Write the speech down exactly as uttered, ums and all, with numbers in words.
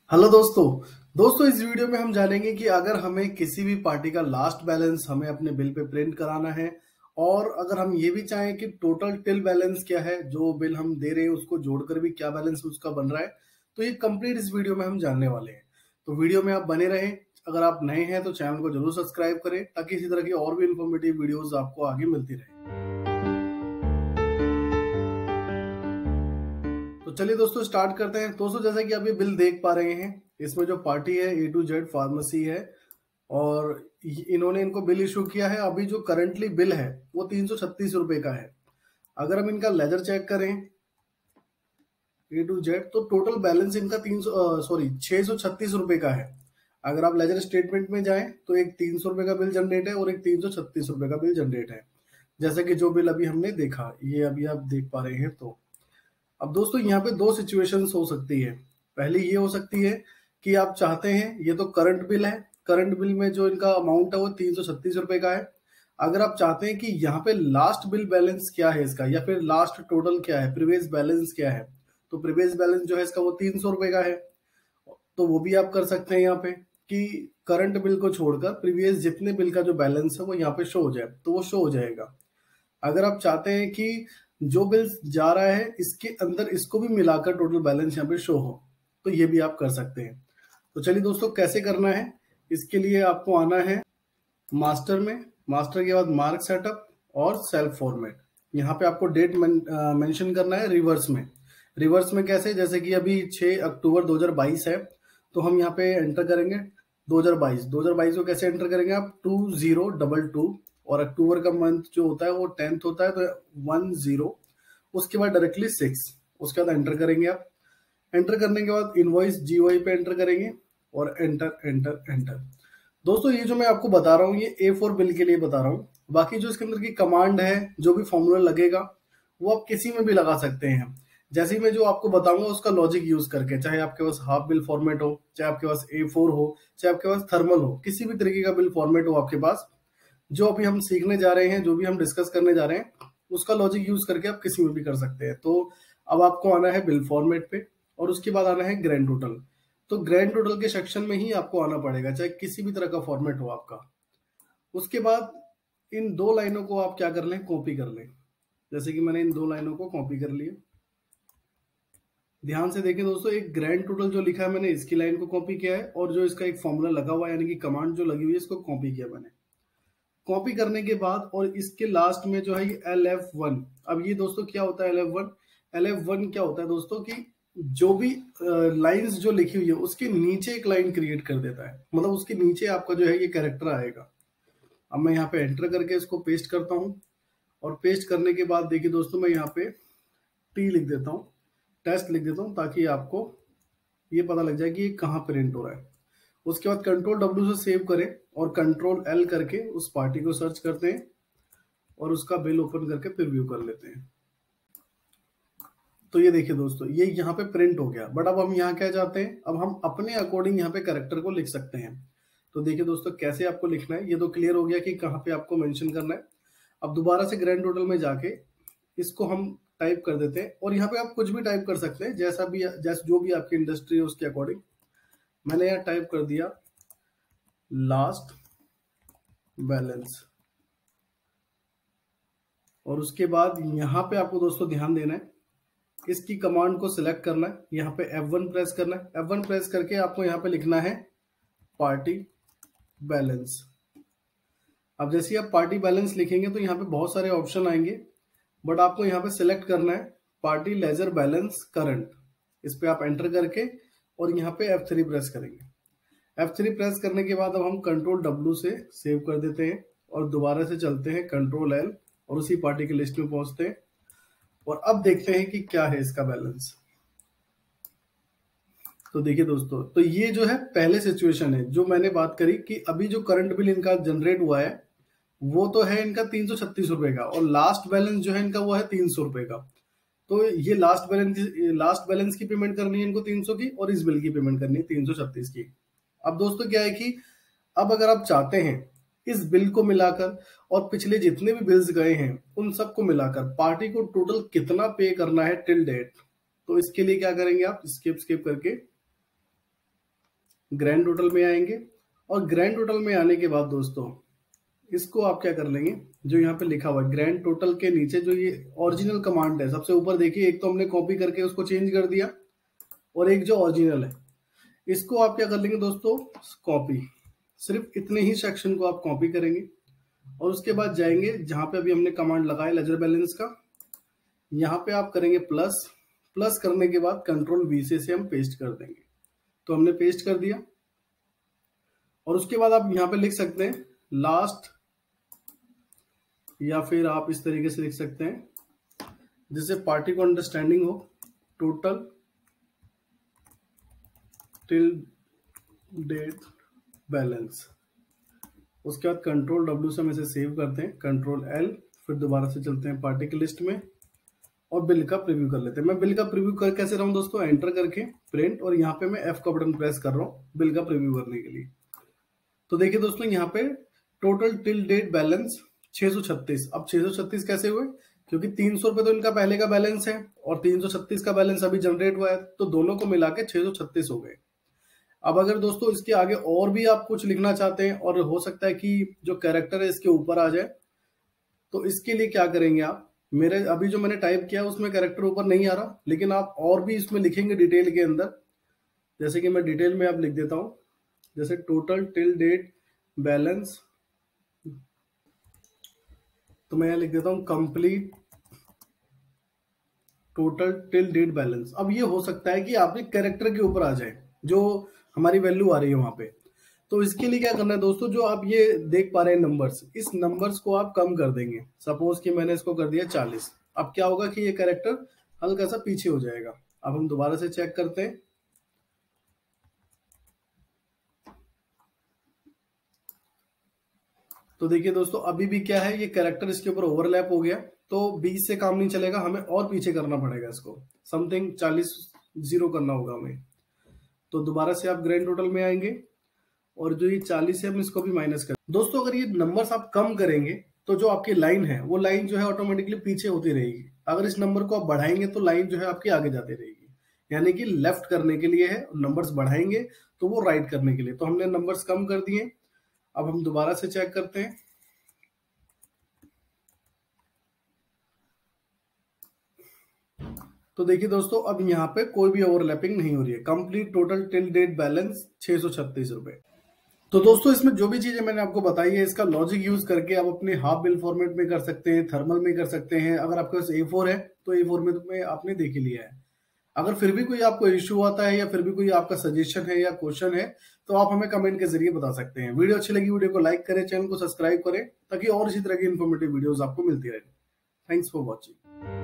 Hello दोस्तों दोस्तों इस वीडियो में हम जानेंगे कि अगर हमें किसी भी पार्टी का लास्ट बैलेंस हमें अपने बिल पे प्रिंट कराना है और अगर हम ये भी चाहें कि टोटल टिल बैलेंस क्या है, जो बिल हम दे रहे हैं उसको जोड़कर भी क्या बैलेंस उसका बन रहा है, तो ये कंप्लीट इस वीडियो में हम जानने वाले हैं। तो वीडियो में आप बने रहें। अगर आप नए हैं तो चैनल को जरूर सब्सक्राइब करें ताकि इसी तरह की और भी इंफॉर्मेटिव वीडियोज आपको आगे मिलती रहे। तो चलिए दोस्तों स्टार्ट करते हैं। दोस्तों जैसा कि आप ये बिल देख पा रहे हैं, इसमें जो पार्टी है ए टू जेड फार्मेसी है और इन्होंने इनको बिल इशू किया है। अभी जो करंटली बिल है वो तीन सौ छत्तीस रुपए का है। अगर हम इनका लेजर चेक करें ए टू जेड तो टोटल बैलेंस इनका तीन सौ सॉरी छह सौ छत्तीस रुपए का है। अगर आप लेजर स्टेटमेंट में जाएं तो एक तीन सौ रुपए का बिल जनरेट है और एक तीन सौ छत्तीस रुपए का बिल जनरेट है, जैसे कि जो बिल अभी हमने देखा ये अभी आप देख पा रहे हैं। तो अब दोस्तों यहाँ पे दो सिचुएशंस हो सकती है। पहली ये हो सकती है कि आप चाहते हैं, ये तो करंट बिल है, करंट बिल में जो इनका अमाउंट है वो तीन सौ छत्तीस रुपए का है। अगर आप चाहते हैं कि यहाँ पे लास्ट बिल बैलेंस क्या है इसका या फिर लास्ट टोटल क्या है, प्रीवियस बैलेंस क्या है, तो प्रीवियस बैलेंस जो है इसका वो तीन सौ रुपए का है। तो वो भी आप कर सकते हैं यहाँ पे कि करंट बिल को छोड़कर प्रीवियस जितने बिल का जो बैलेंस है वो यहाँ पे शो हो जाए, तो वो शो हो जाएगा। अगर आप चाहते हैं कि जो बिल जा रहा है इसके अंदर इसको भी मिलाकर टोटल बैलेंस यहाँ पे शो हो, तो ये भी आप कर सकते हैं। तो चलिए दोस्तों कैसे करना है, इसके लिए आपको आना है मास्टर में, मास्टर के बाद मार्क सेटअप और सेल्फ फॉर्मेट। यहाँ पे आपको डेट मेंशन करना है रिवर्स में। रिवर्स में कैसे, जैसे कि अभी छह अक्टूबर दो हज़ार बाईस है तो हम यहाँ पे एंटर करेंगे दो हज़ार बाईस। दो हज़ार बाईस को कैसे एंटर करेंगे आप, टू जीरो डबल टू, और अक्टूबर का मंथ जो होता है वो टेंथ होता है तो वन जीरो, उसके बाद डायरेक्टली सिक्स, उसके बाद एंटर करेंगे आप। एंटर करने के बाद इनवॉइस जीओआई पे एंटर करेंगे और एंटर एंटर एंटर। दोस्तों ये जो मैं आपको बता रहा हूँ ये ए फोर बिल के लिए बता रहा हूँ। बाकी जो इसके अंदर की कमांड है, जो भी फॉर्मूला लगेगा वो आप किसी में भी लगा सकते हैं। जैसे ही मैं जो आपको बताऊंगा उसका लॉजिक यूज करके, चाहे आपके पास हाफ बिल फॉर्मेट हो, चाहे आपके पास ए फोर हो, चाहे आपके पास थर्मल हो, किसी भी तरीके का बिल फॉर्मेट हो आपके पास, जो अभी हम सीखने जा रहे हैं, जो भी हम डिस्कस करने जा रहे हैं, उसका लॉजिक यूज करके आप किसी में भी कर सकते हैं। तो अब आपको आना है बिल फॉर्मेट पे और उसके बाद आना है ग्रैंड टोटल। तो ग्रैंड टोटल के सेक्शन में ही आपको आना पड़ेगा, चाहे किसी भी तरह का फॉर्मेट हो आपका। उसके बाद इन दो लाइनों को आप क्या कर लें, कॉपी कर लें। जैसे कि मैंने इन दो लाइनों को कॉपी कर लिया। ध्यान से देखें दोस्तों, एक ग्रैंड टोटल जो लिखा है मैंने इसकी लाइन को कॉपी किया है और जो इसका एक फॉर्मूला लगा हुआ है यानी कि कमांड जो लगी हुई है इसको कॉपी किया मैंने। कॉपी करने के बाद और इसके लास्ट में जो है ये एल एफ वन। अब ये दोस्तों क्या होता है L F one, L F one क्या होता है दोस्तों कि जो भी लाइंस जो लिखी हुई है उसके नीचे एक लाइन क्रिएट कर देता है, मतलब उसके नीचे आपका जो है ये कैरेक्टर आएगा। अब मैं यहाँ पे एंटर करके इसको पेस्ट करता हूँ और पेस्ट करने के बाद देखिए दोस्तों मैं यहाँ पे टी लिख देता हूँ, टेस्ट लिख देता हूँ, ताकि आपको ये पता लग जाए कि ये कहाँ प्रिंट हो रहा है। उसके बाद कंट्रोल डब्ल्यू से सेव करें और कंट्रोल एल करके उस पार्टी को सर्च करते हैं और उसका बिल ओपन करके प्रीव्यू कर लेते हैं। तो ये देखिए दोस्तों ये यहाँ पे प्रिंट हो गया। बट अब हम यहाँ क्या चाहते हैं, अब हम अपने अकॉर्डिंग यहाँ पे कैरेक्टर को लिख सकते हैं। तो देखिए दोस्तों कैसे आपको लिखना है, ये तो क्लियर हो गया कि कहाँ पे आपको मेंशन करना है। अब दोबारा से ग्रैंड टोटल में जाके इसको हम टाइप कर देते हैं और यहाँ पे आप कुछ भी टाइप कर सकते हैं, जैसा भी जैसे जो भी आपकी इंडस्ट्री है उसके अकॉर्डिंग। मैंने यहाँ टाइप कर दिया लास्ट बैलेंस और उसके बाद यहाँ पे आपको दोस्तों ध्यान देना है, इसकी कमांड को सिलेक्ट करना है, यहाँ पे एफ वन प्रेस करना है। एफ वन प्रेस करके आपको यहाँ पे लिखना है पार्टी बैलेंस। अब जैसे आप पार्टी बैलेंस लिखेंगे तो यहाँ पे बहुत सारे ऑप्शन आएंगे, बट आपको यहाँ पे सिलेक्ट करना है पार्टी लेजर बैलेंस करंट। इस पे आप एंटर करके और यहाँ पे एफ थ्री प्रेस करेंगे। एफ थ्री प्रेस करने के बाद अब हम कंट्रोल डब्ल्यू से सेव कर देते हैं और दोबारा से चलते हैं कंट्रोल एल और उसी पार्टी के लिस्ट में पहुंचते हैं और अब देखते हैं कि क्या है इसका बैलेंस। तो देखिए दोस्तों, तो ये जो है पहले सिचुएशन है जो मैंने बात करी कि अभी जो करंट बिल इनका जनरेट हुआ है वो तो है इनका तीन सौ छत्तीस रुपए का और लास्ट बैलेंस जो है इनका वो है तीन सौ रुपए का। तो ये लास्ट बैलेंस लास्ट बैलेंस की पेमेंट करनी है इनको तीन सौ की और इस बिल की पेमेंट करनी है तीन सौ छत्तीस की। अब दोस्तों क्या है कि अब अगर आप चाहते हैं इस बिल को मिलाकर और पिछले जितने भी बिल्स गए हैं उन सबको मिलाकर पार्टी को टोटल कितना पे करना है टिल डेट, तो इसके लिए क्या करेंगे आप, स्किप स्किप करके ग्रैंड टोटल में आएंगे और ग्रैंड टोटल में आने के बाद दोस्तों इसको आप क्या कर लेंगे, जो यहाँ पे लिखा हुआ है ग्रैंड टोटल के नीचे जो ये ओरिजिनल कमांड है सबसे ऊपर देखिए, एक तो हमने कॉपी करके उसको चेंज कर दिया और एक जो ओरिजिनल है इसको आप क्या कर लेंगे दोस्तों, कॉपी। सिर्फ इतने ही सेक्शन को आप कॉपी करेंगे और उसके बाद जाएंगे जहां पे अभी हमने कमांड लगाया लेजर बैलेंस का, यहाँ पे आप करेंगे प्लस। प्लस करने के बाद कंट्रोल वी से इसे हम पेस्ट कर देंगे। तो हमने पेस्ट कर दिया और उसके बाद आप यहाँ पे लिख सकते हैं लास्ट, या फिर आप इस तरीके से लिख सकते हैं जिससे पार्टी को अंडरस्टैंडिंग हो, टोटल टिल डेट बैलेंस। उसके बाद कंट्रोल डब्ल्यू से हम इसे सेव करते हैं, कंट्रोल एल, फिर दोबारा से चलते हैं पार्टी की लिस्ट में और बिल का प्रीव्यू कर लेते हैं। मैं बिल का प्रीव्यू कर कैसे रहा हूं दोस्तों, एंटर करके प्रिंट, और यहाँ पे मैं एफ का बटन प्रेस कर रहा हूँ बिल का प्रीव्यू करने के लिए। तो देखिए दोस्तों यहाँ पे टोटल टिल डेट बैलेंस छह सौ छत्तीस। अब छह सौ छत्तीस कैसे हुए, क्योंकि तीन सौ रुपए तो इनका पहले का बैलेंस है और तीन सौ छत्तीस का बैलेंस अभी जनरेट हुआ है, तो दोनों को मिला के छह सौ छत्तीस हो गए। अब अगर दोस्तों इसके आगे और भी आप कुछ लिखना चाहते हैं और हो सकता है कि जो कैरेक्टर है इसके ऊपर आ जाए, तो इसके लिए क्या करेंगे आप, मेरे अभी जो मैंने टाइप किया उसमें कैरेक्टर ऊपर नहीं आ रहा, लेकिन आप और भी इसमें लिखेंगे डिटेल के अंदर। जैसे कि मैं डिटेल में आप लिख देता हूं, जैसे टोटल टिल डेट बैलेंस, तो मैं यहां लिख देता हूं complete total till date balance. अब ये हो सकता है कि आपके कैरेक्टर के ऊपर आ जाए जो हमारी वैल्यू आ रही है वहां पे। तो इसके लिए क्या करना है दोस्तों, जो आप ये देख पा रहे हैं नंबर्स, इस नंबर्स को आप कम कर देंगे। सपोज कि मैंने इसको कर दिया चालीस। अब क्या होगा कि ये कैरेक्टर हल्का सा पीछे हो जाएगा। अब हम दोबारा से चेक करते हैं, तो देखिए दोस्तों अभी भी क्या है, ये कैरेक्टर इसके ऊपर ओवरलैप हो गया, तो बीस से काम नहीं चलेगा, हमें और पीछे करना पड़ेगा इसको, समथिंग चालीस जीरो करना होगा हमें। तो दोबारा से आप ग्रैंड टोटल में आएंगे और जो ये चालीस है हम इसको भी माइनस कर। दोस्तों अगर ये नंबर्स आप कम करेंगे तो जो आपकी लाइन है वो लाइन जो है ऑटोमेटिकली पीछे होती रहेगी। अगर इस नंबर को आप बढ़ाएंगे तो लाइन जो है आपकी आगे जाती रहेगी, यानी कि लेफ्ट करने के लिए है, नंबर्स बढ़ाएंगे तो वो राइट करने के लिए। तो हमने नंबर्स कम कर दिए। अब हम दोबारा से चेक करते हैं, तो देखिए दोस्तों अब यहाँ पे कोई भी ओवरलैपिंग नहीं हो रही है। Complete total till date balance छह सौ छत्तीस रुपए। तो दोस्तों इसमें जो भी चीजें मैंने आपको बताई है इसका लॉजिक यूज करके आप अपने हाफ बिल फॉर्मेट में कर सकते हैं, थर्मल में कर सकते हैं। अगर आपके पास ए फोर है तो ए फोर में तो में आपने देख ही लिया है। अगर फिर भी कोई आपको इश्यू आता है या फिर भी कोई आपका सजेशन है या क्वेश्चन है तो आप हमें कमेंट के जरिए बता सकते हैं। वीडियो अच्छी लगी वीडियो को लाइक करें, चैनल को सब्सक्राइब करें ताकि और इसी तरह की इन्फॉर्मेटिव वीडियोस आपको मिलती रहे। Thanks for watching.